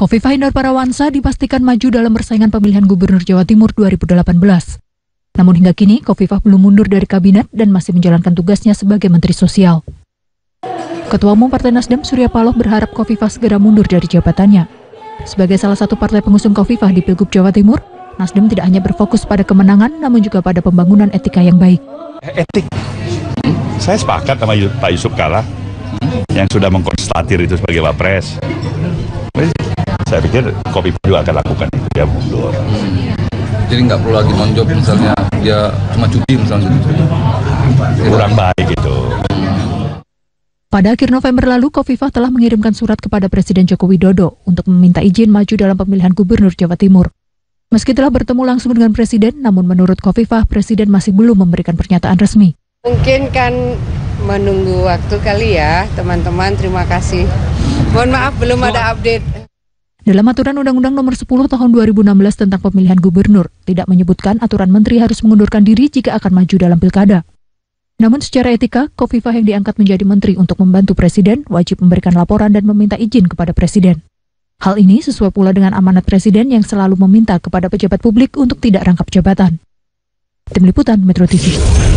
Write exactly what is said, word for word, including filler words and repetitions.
Khofifah Indar Parawansa dipastikan maju dalam persaingan pemilihan Gubernur Jawa Timur dua ribu delapan belas. Namun hingga kini, Khofifah belum mundur dari kabinet dan masih menjalankan tugasnya sebagai Menteri Sosial. Ketua Umum Partai Nasdem Surya Paloh berharap Khofifah segera mundur dari jabatannya. Sebagai salah satu partai pengusung Khofifah di Pilgub Jawa Timur, Nasdem tidak hanya berfokus pada kemenangan, namun juga pada pembangunan etika yang baik. Etik, saya sepakat sama Pak Yusuf Kalla yang sudah mengkonstatir itu sebagai Wapres. Saya pikir Khofifah juga akan lakukan itu, dia mundur. Jadi nggak perlu lagi nonjob misalnya dia cuma cuti misalnya gitu. Kurang baik itu. Pada akhir November lalu, Khofifah telah mengirimkan surat kepada Presiden Joko Widodo untuk meminta izin maju dalam pemilihan Gubernur Jawa Timur. Meski telah bertemu langsung dengan Presiden, namun menurut Khofifah, Presiden masih belum memberikan pernyataan resmi. Mungkin kan menunggu waktu kali ya, teman-teman. Terima kasih. Mohon maaf, belum ada update. Dalam aturan Undang-Undang Nomor sepuluh Tahun dua ribu enam belas tentang pemilihan gubernur, tidak menyebutkan aturan menteri harus mengundurkan diri jika akan maju dalam pilkada. Namun secara etika, Khofifah yang diangkat menjadi menteri untuk membantu Presiden wajib memberikan laporan dan meminta izin kepada Presiden. Hal ini sesuai pula dengan amanat Presiden yang selalu meminta kepada pejabat publik untuk tidak rangkap jabatan. Tim Liputan Metro T V.